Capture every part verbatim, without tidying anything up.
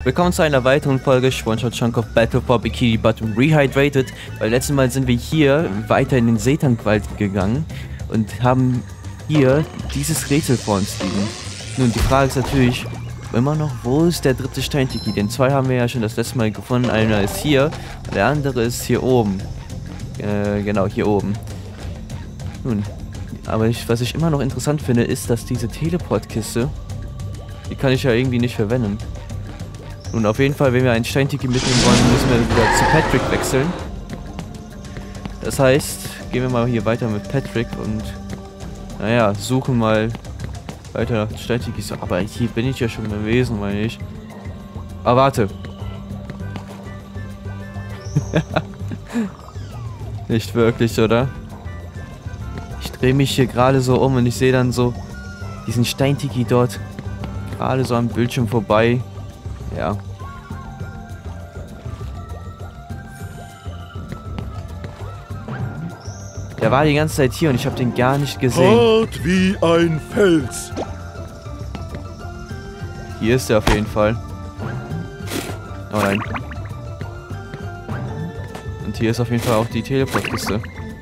Willkommen zu einer weiteren Folge One-Shot Chunk of Battle for Bikini Bottom Rehydrated. Weil letztes Mal sind wir hier weiter in den Seetankwald gegangen und haben hier dieses Rätsel vor uns liegen. Nun, die Frage ist natürlich immer noch, wo ist der dritte Steintiki? Den zwei haben wir ja schon das letzte Mal gefunden. Einer ist hier und der andere ist hier oben. Äh, genau, hier oben. Nun, aber ich, was ich immer noch interessant finde, ist, dass diese Teleportkiste, die kann ich ja irgendwie nicht verwenden. Nun, auf jeden Fall, wenn wir einen Steintiki mitnehmen wollen, müssen wir wieder zu Patrick wechseln. Das heißt, gehen wir mal hier weiter mit Patrick und, naja, suchen mal weiter nach Steintikis. Aber hier bin ich ja schon gewesen, meine ich. Ah, warte. Nicht wirklich, oder? Ich drehe mich hier gerade so um und ich sehe dann so diesen Steintiki dort gerade so am Bildschirm vorbei. Ja. Der war die ganze Zeit hier und ich habe den gar nicht gesehen. Hart wie ein Fels. Hier ist er auf jeden Fall. Oh nein. Und hier ist auf jeden Fall auch die Teleportkiste.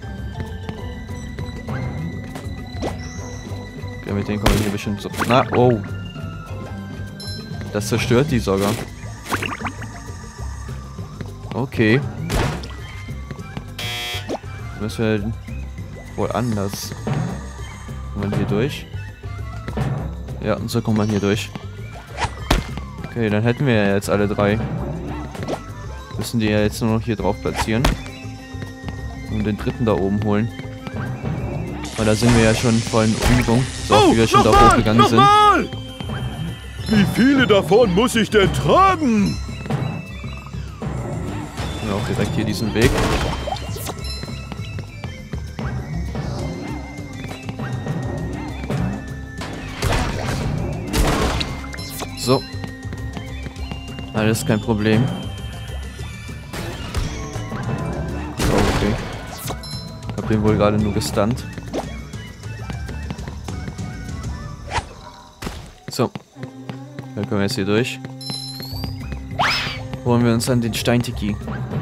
Okay, mit denen kommen wir hier bestimmt so. Na, oh. Das zerstört die sogar. Okay. Müssen wir wohl anders. Kommt man hier durch? Ja, und so kommt man hier durch. Okay, dann hätten wir ja jetzt alle drei. Müssen die ja jetzt nur noch hier drauf platzieren. Und den dritten da oben holen. Weil da sind wir ja schon voll in Übung. So oft, Oh, wie wir schon noch da mal, hochgegangen noch sind. mal! Wie viele davon muss ich denn tragen? Ja, auch direkt hier diesen Weg. So. Alles kein Problem. Oh, okay. Ich hab den wohl gerade nur gestunt. So. Dann können wir jetzt hier durch. Holen wir uns dann den Steintiki.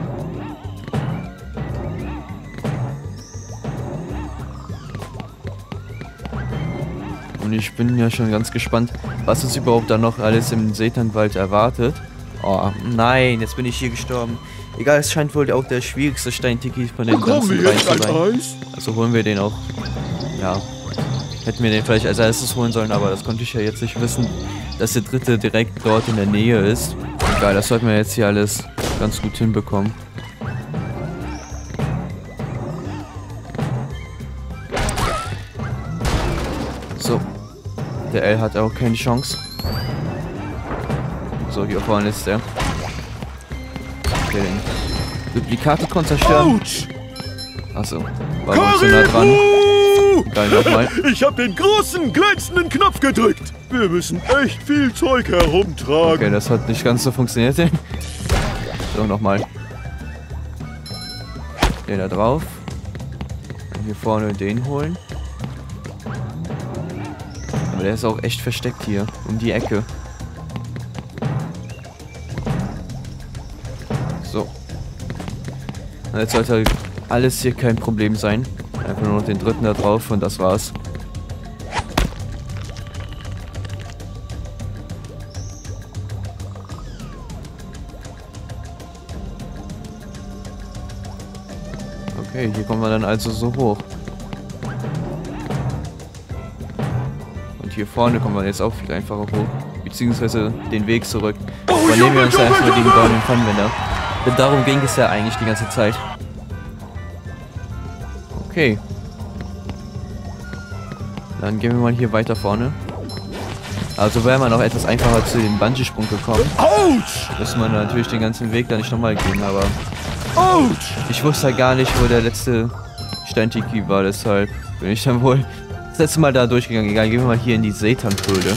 Und ich bin ja schon ganz gespannt, was uns überhaupt da noch alles im Seetankwald erwartet. Oh nein, jetzt bin ich hier gestorben. Egal, es scheint wohl auch der schwierigste Steintiki von den Bekommen ganzen wir dreien jetzt zu ein sein. Eis? Also holen wir den auch. Ja. Hätten wir den vielleicht als erstes holen sollen, aber das konnte ich ja jetzt nicht wissen, dass der dritte direkt dort in der Nähe ist. Egal, das sollten wir jetzt hier alles ganz gut hinbekommen. So. Der L hat auch keine Chance. So, hier vorne ist der. Okay, den Duplikate zerstören. Autsch! Achso, war wohl zu nah dran. Geil, nochmal. Ich hab den großen, glänzenden Knopf gedrückt. Wir müssen echt viel Zeug herumtragen. Okay, das hat nicht ganz so funktioniert. So, nochmal. Den da drauf. Und hier vorne den holen. Aber der ist auch echt versteckt hier. Um die Ecke. So. Und jetzt sollte alles hier kein Problem sein. Einfach nur noch den dritten da drauf und das war's. Okay, hier kommen wir dann also so hoch. Und hier vorne kommen wir jetzt auch viel einfacher hoch. Beziehungsweise den Weg zurück. Übernehmen wir uns da erstmal den goldenen Pfannenwender. Denn darum ging es ja eigentlich die ganze Zeit. Okay. Dann gehen wir mal hier weiter vorne. Also wäre man auch etwas einfacher zu dem Bungee-Sprung gekommen. Autsch! Müssen wir natürlich den ganzen Weg da nicht nochmal gehen, aber Autsch! ich wusste ja gar nicht, wo der letzte Steintiki war, deshalb bin ich dann wohl das letzte Mal da durchgegangen. Egal, gehen wir mal hier in die Seetankhöhle.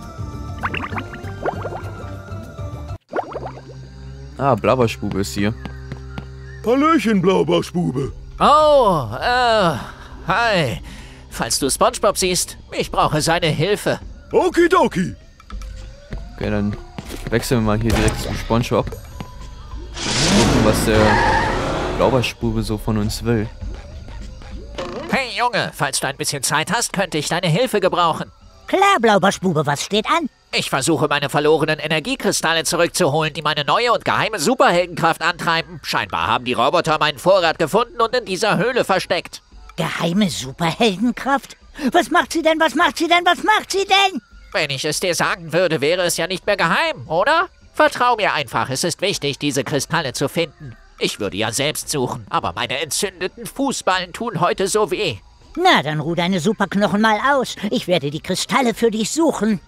Ah, Blaubarschbube ist hier. Hallöchen, Blaubarschbube. Oh, äh, hi. Falls du SpongeBob siehst, ich brauche seine Hilfe. Okidoki. Okay, dann wechseln wir mal hier direkt zum Spongebob. Gucken, was der Blaubeerspube so von uns will. Hey Junge, falls du ein bisschen Zeit hast, könnte ich deine Hilfe gebrauchen. Klar, Blaubeerspube, was steht an? Ich versuche, meine verlorenen Energiekristalle zurückzuholen, die meine neue und geheime Superheldenkraft antreiben. Scheinbar haben die Roboter meinen Vorrat gefunden und in dieser Höhle versteckt. Geheime Superheldenkraft? Was macht sie denn, was macht sie denn, was macht sie denn? Wenn ich es dir sagen würde, wäre es ja nicht mehr geheim, oder? Vertrau mir einfach, es ist wichtig, diese Kristalle zu finden. Ich würde ja selbst suchen, aber meine entzündeten Fußballen tun heute so weh. Na, dann ruh deine Superknochen mal aus. Ich werde die Kristalle für dich suchen.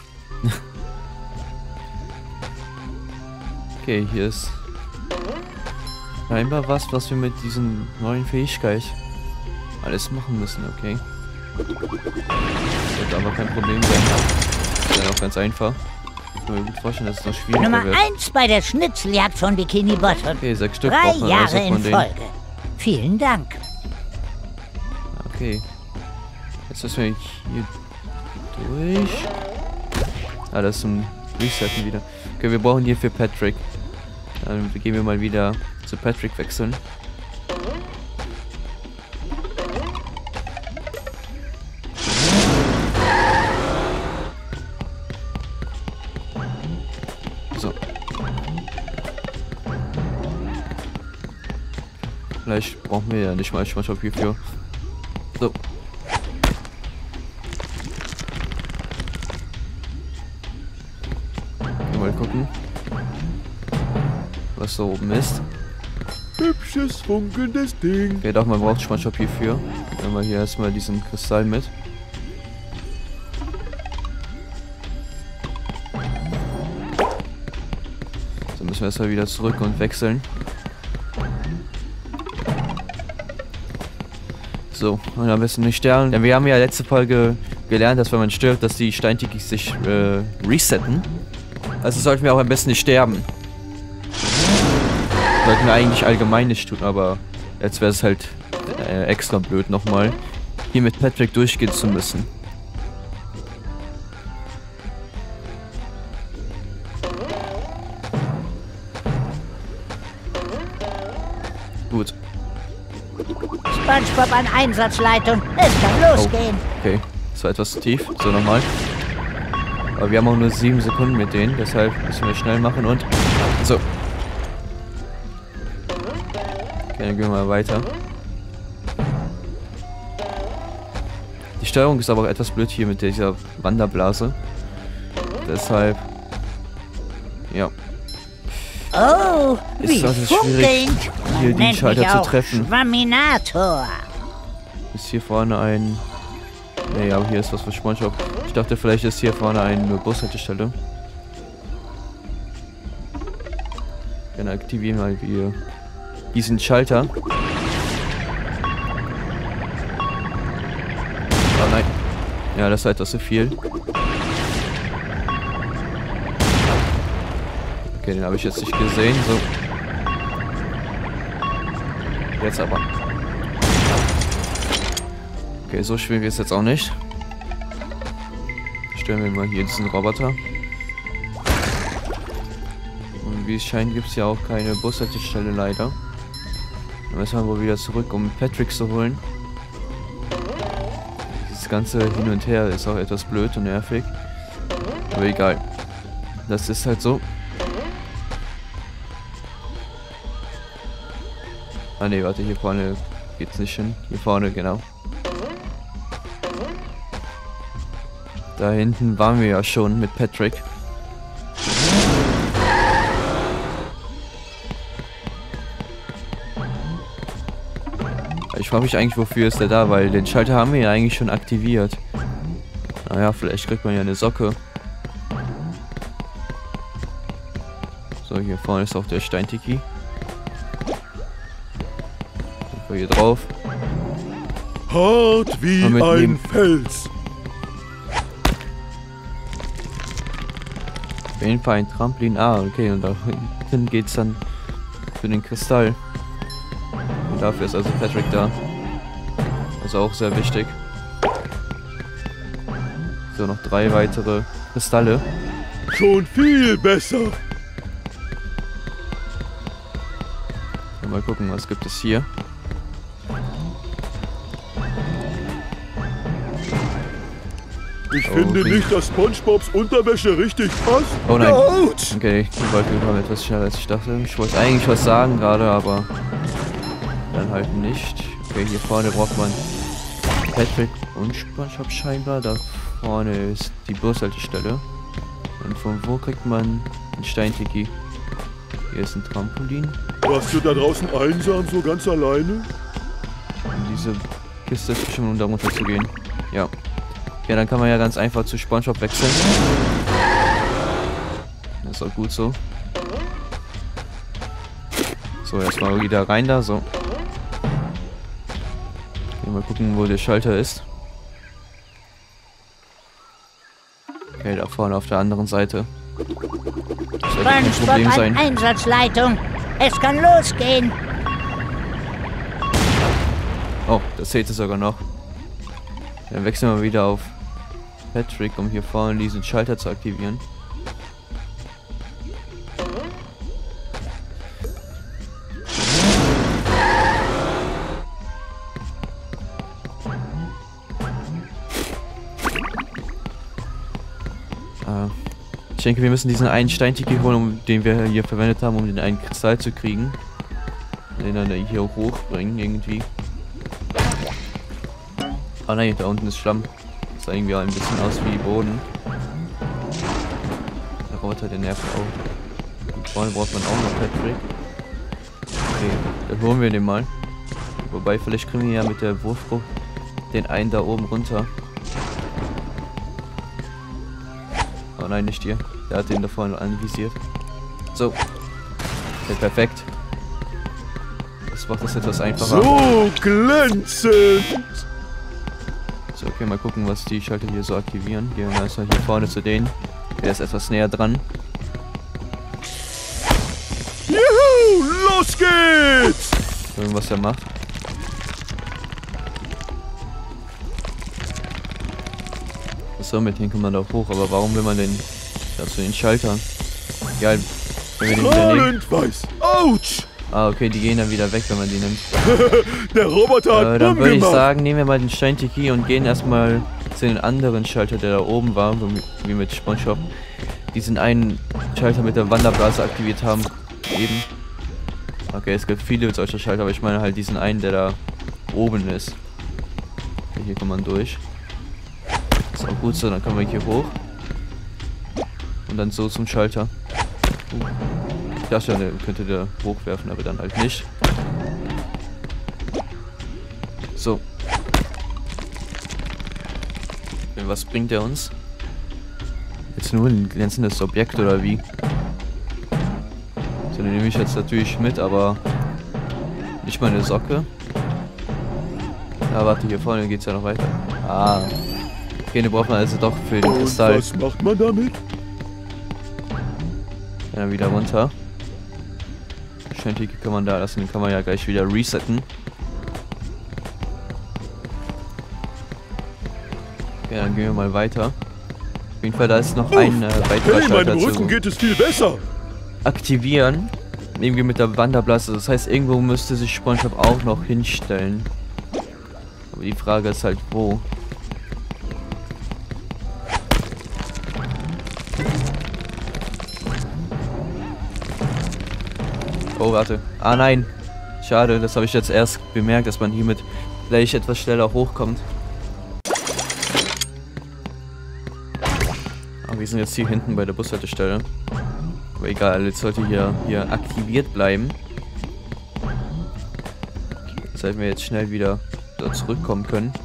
Okay, hier ist scheinbar was, was wir mit diesen neuen Fähigkeit alles machen müssen, okay. Wird aber kein Problem sein. Das ist ja auch ganz einfach. Ich kann mir gut vorstellen, dass es noch schwieriger Nummer wird. eins bei der Schnitzeljagd von Bikini Bottom. Okay, sechs Stück Drei brauchen wir also Jahre von in denen. Folge. Vielen Dank. Okay. Jetzt müssen wir hier durch. Ah, das ist ein Resetten wieder. Okay, wir brauchen hier für Patrick. Dann gehen wir mal wieder zu Patrick wechseln. So. Vielleicht brauchen wir ja nicht mal Schwarzschopf hierfür. So. Mal gucken, was da oben ist. Hübsches, funkelndes Ding. Okay, doch, man braucht Schwarzschopf hierfür. Nehmen wir hier erstmal diesen Kristall mit. So müssen wir erstmal wieder zurück und wechseln. So, und am besten nicht sterben. Denn wir haben ja letzte Folge gelernt, dass wenn man stirbt, dass die Steintikis sich äh, resetten. Also sollten wir auch am besten nicht sterben. Sollten wir eigentlich allgemein nicht tun, aber jetzt wäre es halt äh, extra blöd nochmal, hier mit Patrick durchgehen zu müssen. Gut. SpongeBob an Einsatzleitung. Es kann losgehen. Oh, okay, das war etwas zu tief. So, nochmal. Aber wir haben auch nur sieben Sekunden mit denen, deshalb müssen wir schnell machen und... So. Okay, dann gehen wir mal weiter. Die Steuerung ist aber etwas blöd hier mit dieser Wanderblase. Deshalb... Ja. Oh, wie Ist also schwierig, funkelnd. hier Man die nennt Schalter mich zu auch treffen. Schwamminator. Ist hier vorne ein... Nee, aber hier ist was für SpongeBob. Ich dachte, vielleicht ist hier vorne eine Bushaltestelle. Dann aktivieren wir hier diesen Schalter. Oh nein. Ja, das war etwas zu viel. Okay, den habe ich jetzt nicht gesehen. So. Jetzt aber. Okay, so schwierig ist jetzt auch nicht. Stellen wir mal hier diesen Roboter. Und wie es scheint, gibt es ja auch keine Bushaltestelle leider. Dann müssen wir wohl wieder zurück, um Patrick zu holen. Dieses ganze Hin und Her ist auch etwas blöd und nervig. Aber egal. Das ist halt so. Ah ne, warte, hier vorne geht's nicht hin. Hier vorne, genau. Da hinten waren wir ja schon mit Patrick. Ich frage mich eigentlich, wofür ist der da, weil den Schalter haben wir ja eigentlich schon aktiviert. Naja, vielleicht kriegt man ja eine Socke. So, hier vorne ist auch der Steintiki. Hier drauf. Hart wie Mal ein mitnehmen. Fels. Auf jeden Fall ein Trampolin. Ah, okay, und da hinten geht's dann für den Kristall. Und dafür ist also Patrick da. Also auch sehr wichtig. So, noch drei weitere Kristalle. Schon viel besser. Mal gucken, was gibt es hier. Ich Oh, finde okay. nicht, dass SpongeBobs Unterwäsche richtig passt. Oh nein. Autsch! Okay, die Wolke kam etwas schneller als ich dachte. Ich wollte eigentlich was sagen gerade, aber dann halt nicht. Okay, hier vorne braucht man Patrick und SpongeBob scheinbar. Da vorne ist die Bushaltestelle. Und von wo kriegt man einen Steintiki? Hier ist ein Trampolin. Warst du da draußen einsam, so ganz alleine? Und diese Kiste ist bestimmt, um da runter zu gehen. Ja. Ja, dann kann man ja ganz einfach zu SpongeBob wechseln. Das ist auch gut so. So, erstmal wieder rein da, so. Okay, mal gucken, wo der Schalter ist. Okay, da vorne auf der anderen Seite. Das sollte kein Problem SpongeBob sein. an Einsatzleitung. Es kann losgehen. Oh, das zählte sogar noch. Dann wechseln wir wieder auf Patrick, um hier vorne diesen Schalter zu aktivieren. Äh, ich denke, wir müssen diesen einen Steintiki holen, um, den wir hier verwendet haben, um den einen Kristall zu kriegen. Den dann hier hochbringen, irgendwie. Oh nein, da unten ist Schlamm. Das sah irgendwie auch ein bisschen aus wie Boden. Der Roboter, der nervt auch. Und vorne braucht man auch noch Patrick. Okay, dann holen wir den mal. Wobei, vielleicht kriegen wir ja mit der Wurfgruppe den einen da oben runter. Oh nein, nicht hier. Der hat den da vorne anvisiert. So. Okay, perfekt. Das macht das etwas einfacher. So glänzend. So, okay, mal gucken, was die Schalter hier so aktivieren. Gehen wir erstmal hier vorne zu denen. Der ist etwas näher dran. Juhu, los geht's. Irgendwas er macht. So, mit denen kommt man da hoch, aber warum will man denn dazu den Schalter? Ja, wenn wir den wieder nehmen. Strahlend weiß. Autsch. Ah, okay, die gehen dann wieder weg, wenn man die nimmt. Der Roboter hat Äh, dann Bumm würde ich gemacht. sagen, nehmen wir mal den Steintiki und gehen erstmal zu den anderen Schalter, der da oben war, so wie mit SpongeBob. Diesen einen Schalter mit der Wanderblase aktiviert haben. Eben. Okay, es gibt viele solcher Schalter, aber ich meine halt diesen einen, der da oben ist. Okay, hier kommt man durch. Ist auch gut so, dann kommen wir hier hoch. Und dann so zum Schalter. Uh. Ich dachte, der könnte der hochwerfen, aber dann halt nicht. So. Und was bringt der uns? Jetzt nur ein glänzendes Objekt oder wie? So, den nehme ich jetzt natürlich mit, aber nicht mal eine Socke. Ja, warte, hier vorne geht's ja noch weiter. Ah. Okay, den braucht man also doch für den Und Kristall. was macht man damit? Dann wieder runter. Steintiki kann man da lassen, den kann man ja gleich wieder resetten. Okay, dann gehen wir mal weiter. Auf jeden Fall, da ist noch ein äh, weiterer Hey, Schalter meinem zu Rücken geht es viel besser. aktivieren. Irgendwie mit der Wanderblase. Das heißt, irgendwo müsste sich SpongeBob auch noch hinstellen. Aber die Frage ist halt, wo. Oh, warte. Ah, nein. Schade, das habe ich jetzt erst bemerkt, dass man hiermit gleich etwas schneller hochkommt. Aber wir sind jetzt hier hinten bei der Bushaltestelle. Aber egal, jetzt sollte hier, hier aktiviert bleiben. Damit wir jetzt schnell wieder da zurückkommen können.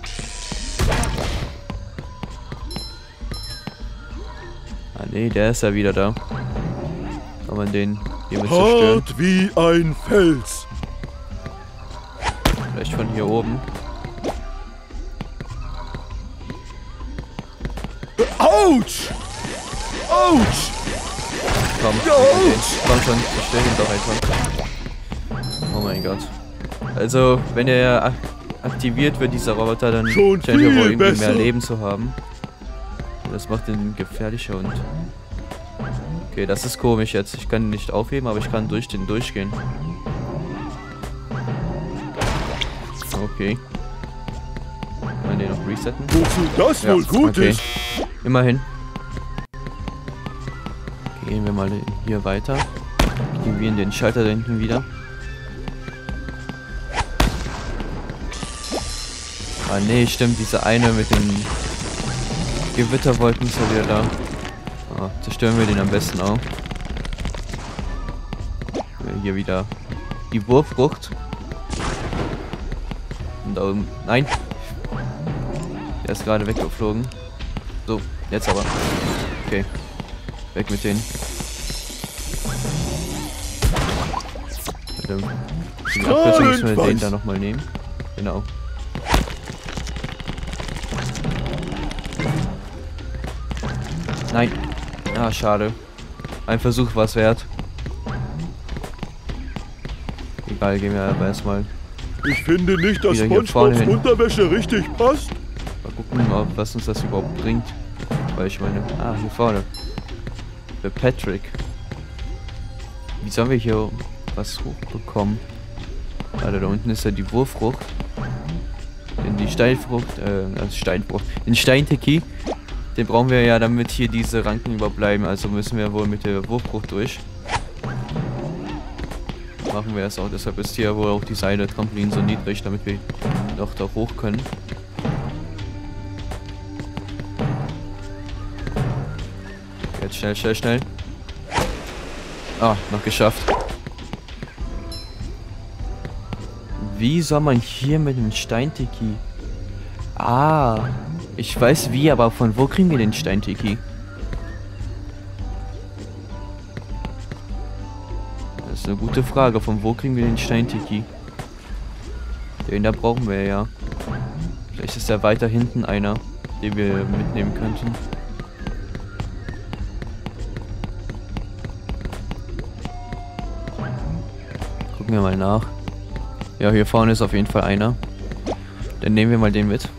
Ah ne, der ist ja wieder da. Kann man den hiermit zerstören. Hart wie ein Fels. Vielleicht von hier oben. Autsch! Autsch! Komm, Ja, den. Autsch! Komm schon, zerstör ihn doch einfach. Oh mein Gott. Also, wenn er ak aktiviert wird, dieser Roboter, dann Schon scheint er wohl viel irgendwie besser. mehr Leben zu haben. Das macht ihn gefährlicher und Okay, das ist komisch jetzt. Ich kann ihn nicht aufheben, aber ich kann durch den durchgehen. Okay. Kann den noch resetten? Wozu das Ja, wohl gut okay. ist? Immerhin. Gehen wir mal hier weiter. Aktivieren den Schalter da hinten wieder. Ah nee, stimmt, diese eine mit den Gewitterwolken ist ja wieder da. Ah, zerstören wir den am besten auch. Hier wieder die Wurffrucht. Und da oben. Nein! Der ist gerade weggeflogen. So, jetzt aber. Okay. Weg mit denen. Mit dem die Abkürzung müssen wir den da nochmal nehmen. Genau. Nein. Ah, schade. Ein Versuch war es wert. Egal, gehen wir aber erstmal. Ich finde nicht, dass Wieder hier vorne SpongeBobs hin. Unterwäsche richtig passt. Mal gucken, ob, was uns das überhaupt bringt. Weil ich meine... Ah, hier vorne. Für Patrick. Wie sollen wir hier was hochbekommen? Alter, da unten ist ja die Wurffrucht. Denn die Steinfrucht, äh, also Steinfrucht. Den Steintiki. Den brauchen wir ja, damit hier diese Ranken überbleiben. Also müssen wir wohl mit der Wurffrucht durch. Machen wir es auch. Deshalb ist hier wohl auch die Seile Trampolin so niedrig, damit wir noch da hoch können. Jetzt schnell, schnell, schnell. Ah, noch geschafft. Wie soll man hier mit dem Steintiki? Ah, ich weiß wie, aber von wo kriegen wir den Steintiki? Das ist eine gute Frage. Von wo kriegen wir den Steintiki? Den da brauchen wir ja. Vielleicht ist da weiter hinten einer, den wir mitnehmen könnten. Gucken wir mal nach. Ja, hier vorne ist auf jeden Fall einer. Dann nehmen wir mal den mit.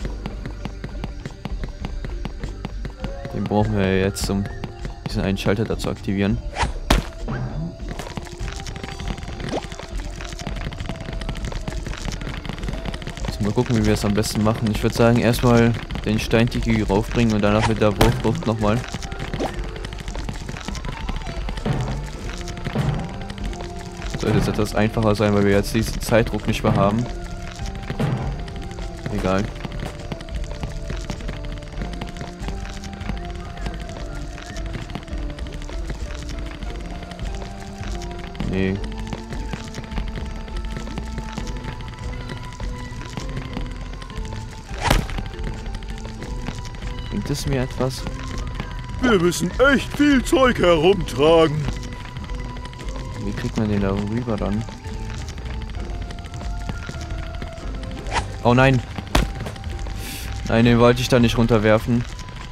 Den brauchen wir jetzt, um diesen einen Schalter da zu aktivieren. Jetzt mal gucken, wie wir es am besten machen. Ich würde sagen, erstmal den Steintiki raufbringen und danach mit der Wurffrucht nochmal. Sollte jetzt etwas einfacher sein, weil wir jetzt diesen Zeitdruck nicht mehr haben. Egal. Nee. Bringt es mir etwas? Wir müssen echt viel Zeug herumtragen. Wie kriegt man den da rüber dann? Oh nein! Nein, den wollte ich da nicht runterwerfen.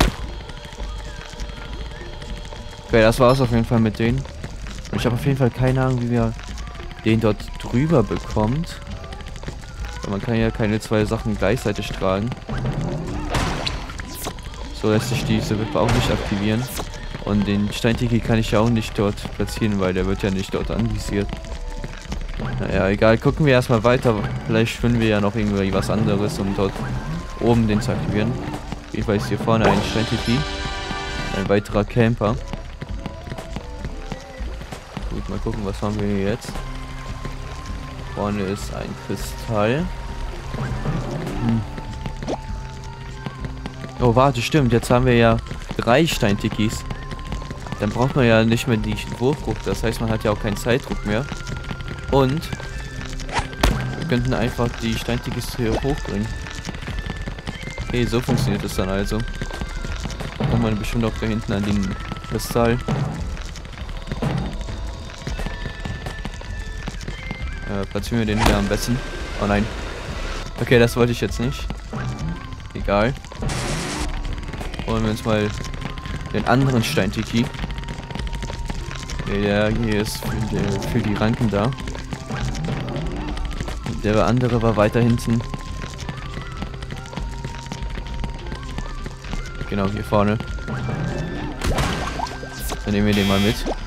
Okay, das war es auf jeden Fall mit denen. Und ich habe auf jeden Fall keine Ahnung, wie wir den dort drüber bekommt. Weil man kann ja keine zwei Sachen gleichzeitig tragen. So lässt sich diese Wippe auch nicht aktivieren. Und den Steintiki kann ich ja auch nicht dort platzieren, weil der wird ja nicht dort anvisiert. Naja, egal. Gucken wir erstmal weiter. Vielleicht finden wir ja noch irgendwie was anderes, um dort oben den zu aktivieren. Auf jeden Fall ist hier vorne ein Steintiki. Ein weiterer Camper. Gut, mal gucken, was haben wir hier jetzt. Vorne ist ein Kristall. Hm. Oh, warte, stimmt. Jetzt haben wir ja drei Steintikis. Dann braucht man ja nicht mehr die Wurffrucht. Das heißt, man hat ja auch keinen Zeitdruck mehr. Und wir könnten einfach die Steintikis hier hochbringen. Okay, so funktioniert es dann also. Kommt man bestimmt auch da hinten an den Kristall. Äh, platzieren wir den hier am besten. Oh nein. Okay, das wollte ich jetzt nicht. Egal. Holen wir uns mal den anderen Steintiki. Der hier ist für die, für die Ranken da. Der andere war weiter hinten. Genau, hier vorne. Dann nehmen wir den mal mit.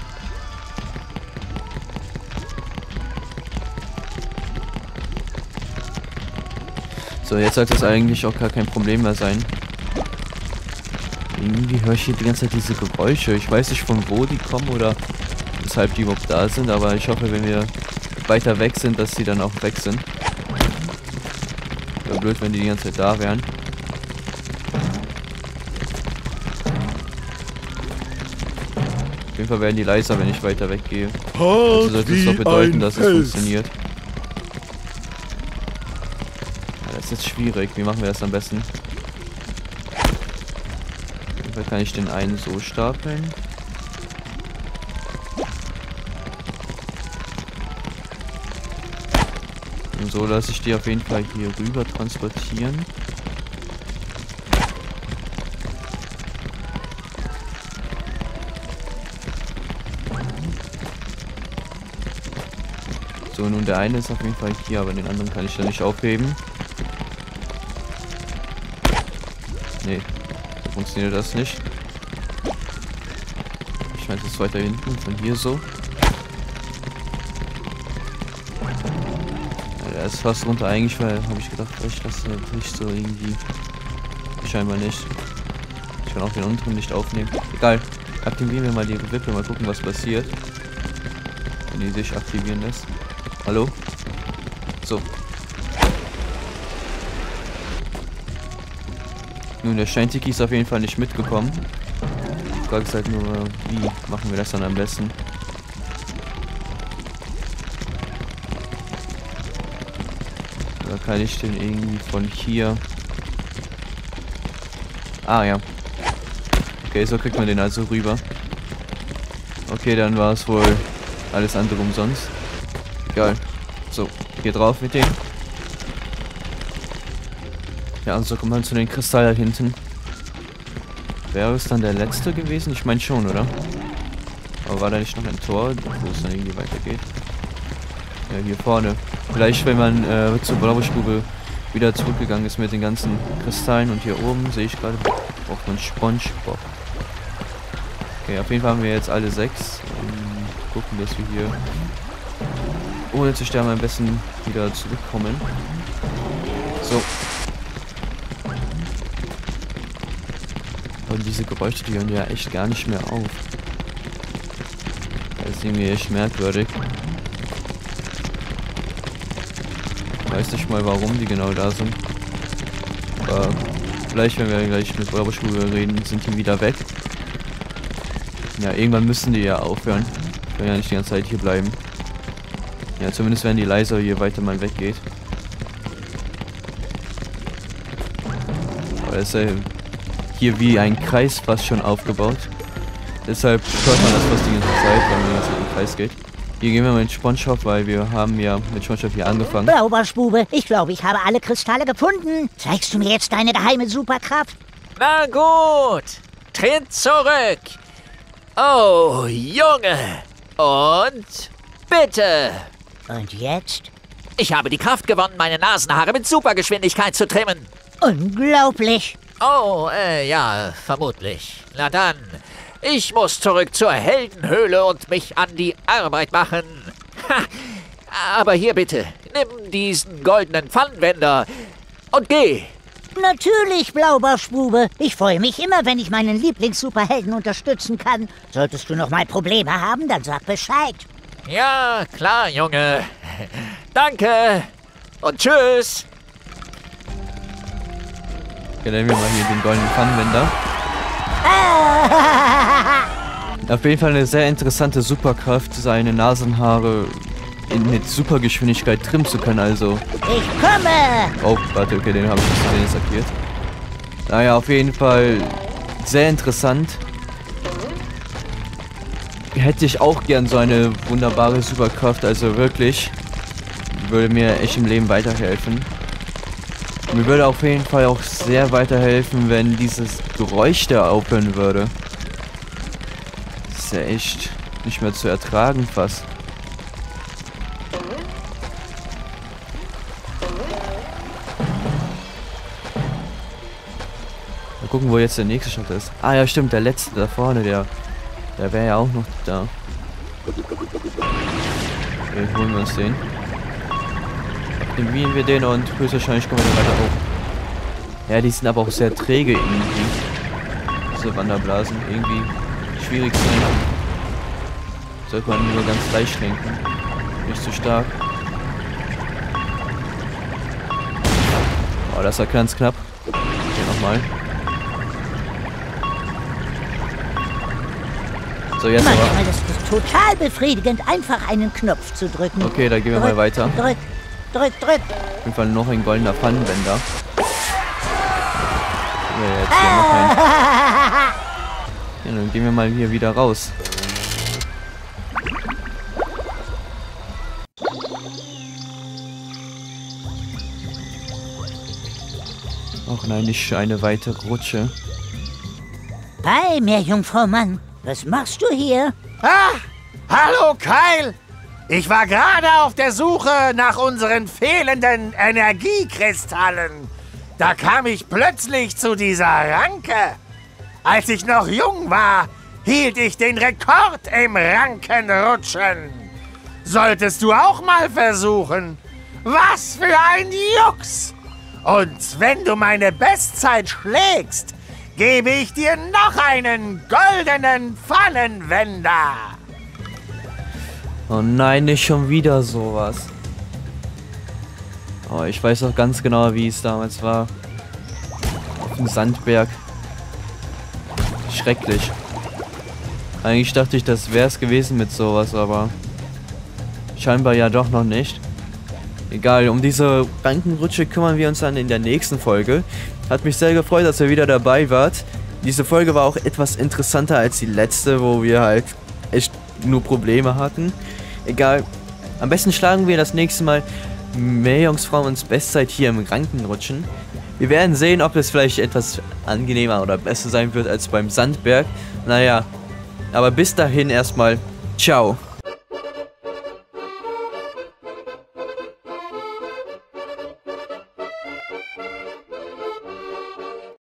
So, jetzt sollte es eigentlich auch gar kein Problem mehr sein. Irgendwie höre ich hier die ganze Zeit diese Geräusche. Ich weiß nicht, von wo die kommen oder weshalb die überhaupt da sind, aber ich hoffe, wenn wir weiter weg sind, dass sie dann auch weg sind. Wäre blöd, wenn die die ganze Zeit da wären. Auf jeden Fall werden die leiser, wenn ich weiter weggehe. Also sollte es doch bedeuten, dass es funktioniert. Ja, das ist jetzt schwierig. Wie machen wir das am besten? Auf jeden Fall kann ich den einen so stapeln. Und so lasse ich die auf jeden Fall hier rüber transportieren. So, nun der eine ist auf jeden Fall hier, aber den anderen kann ich da nicht aufheben. Nee, so funktioniert das nicht. Ich meine, es ist weiter hinten, von hier so. Ja, der ist fast runter. Eigentlich habe ich gedacht, ich lasse nicht so irgendwie. Scheinbar nicht. Ich kann auch den unteren nicht aufnehmen. Egal. Aktivieren wir mal die Wippe, mal gucken, was passiert. Wenn die sich aktivieren lässt. Hallo? So. Nun, der Scheintiki ist auf jeden Fall nicht mitgekommen. Die Frage ist halt nur, wie machen wir das dann am besten? Oder kann ich den irgendwie von hier... Ah, ja. Okay, so kriegt man den also rüber. Okay, dann war es wohl alles andere umsonst. Egal. So, hier drauf mit dem. Ja, und so kommt man zu den Kristall da hinten. Wäre es dann der letzte gewesen? Ich meine schon, oder? Aber war da nicht noch ein Tor, wo es dann irgendwie weitergeht? Ja, hier vorne. Vielleicht, wenn man äh, zur Blaubeerstube wieder zurückgegangen ist mit den ganzen Kristallen. Und hier oben sehe ich gerade, braucht man SpongeBob. Okay, auf jeden Fall haben wir jetzt alle sechs. Und gucken, dass wir hier ohne zu sterben am besten wieder zurückkommen. So. Und diese Geräusche, die hören ja echt gar nicht mehr auf. Das ist irgendwie echt merkwürdig. Ich weiß nicht mal, warum die genau da sind. Aber vielleicht, wenn wir gleich mit Blaubeerstube reden, sind die wieder weg. Ja, irgendwann müssen die ja aufhören. Die können ja nicht die ganze Zeit hier bleiben. Ja, zumindest werden die leiser, je weiter man weggeht. Aber es ist ja hier wie ein Kreis fast schon aufgebaut. Deshalb hört man das fast die ganze Zeit, wenn man jetzt in den Kreis geht. Hier gehen wir mit SpongeBob, weil wir haben ja mit SpongeBob hier angefangen. Blaubeerstube, ich glaube, ich habe alle Kristalle gefunden. Zeigst du mir jetzt deine geheime Superkraft? Na gut, tritt zurück. Oh, Junge. Und bitte. Und jetzt? Ich habe die Kraft gewonnen, meine Nasenhaare mit Supergeschwindigkeit zu trimmen. Unglaublich. Oh, äh, ja, vermutlich. Na dann, ich muss zurück zur Heldenhöhle und mich an die Arbeit machen. Ha, aber hier bitte, nimm diesen goldenen Pfannenwender und geh. Natürlich, Blaubeerstube. Ich freue mich immer, wenn ich meinen Lieblings-Superhelden unterstützen kann. Solltest du noch mal Probleme haben, dann sag Bescheid. Ja, klar, Junge. Danke und tschüss. Okay, nehmen wir mal hier den goldenen Pfannenwender. Auf jeden Fall eine sehr interessante Superkraft, seine Nasenhaare in, mit Supergeschwindigkeit trimmen zu können, also... Ich komme! Oh, warte, okay, den habe ich jetzt aktiviert. Naja, auf jeden Fall sehr interessant. Hätte ich auch gern so eine wunderbare Superkraft, also wirklich. Würde mir echt im Leben weiterhelfen. Mir würde auf jeden Fall auch sehr weiterhelfen, wenn dieses Geräusch da aufhören würde. Das ist ja echt nicht mehr zu ertragen fast. Mal gucken, wo jetzt der nächste Schritt ist. Ah ja, stimmt, der letzte da vorne, der, der wäre ja auch noch da. Okay, holen wir uns den. Aktivieren wir den und höchstwahrscheinlich kommen wir dann weiter hoch. Ja, die sind aber auch sehr träge irgendwie. Diese Wanderblasen. Irgendwie schwierig zu lenken. Sollte man nur ganz leicht lenken. Nicht zu stark. Oh, das war ganz knapp. Hier nochmal. So, jetzt Manchmal aber. ist es total befriedigend, einfach einen Knopf zu drücken. Okay, da gehen wir drück, mal weiter. Drück, drück, drück. Auf jeden Fall noch ein goldener Pfannenwender. Ja, jetzt hier noch ein. Ja, dann gehen wir mal hier wieder raus. Ach nein, nicht eine weitere Rutsche. Hi, Meerjungfrau Mann. Was machst du hier? Ah, hallo Kyle. Ich war gerade auf der Suche nach unseren fehlenden Energiekristallen. Da kam ich plötzlich zu dieser Ranke. Als ich noch jung war, hielt ich den Rekord im Rankenrutschen. Solltest du auch mal versuchen. Was für ein Jux! Und wenn du meine Bestzeit schlägst, gebe ich dir noch einen goldenen Pfannenwender. Oh nein, nicht schon wieder sowas. Oh, ich weiß auch ganz genau, wie es damals war. Auf dem Sandberg. Schrecklich. Eigentlich dachte ich, das wäre es gewesen mit sowas, aber scheinbar ja doch noch nicht. Egal, um diese Rankenrutsche kümmern wir uns dann in der nächsten Folge. Hat mich sehr gefreut, dass ihr wieder dabei wart. Diese Folge war auch etwas interessanter als die letzte, wo wir halt echt nur Probleme hatten. Egal, am besten schlagen wir das nächste Mal Meerjungfrauens Bestzeit hier im Rankenrutschen. Wir werden sehen, ob es vielleicht etwas angenehmer oder besser sein wird als beim Sandberg. Naja, aber bis dahin erstmal, ciao.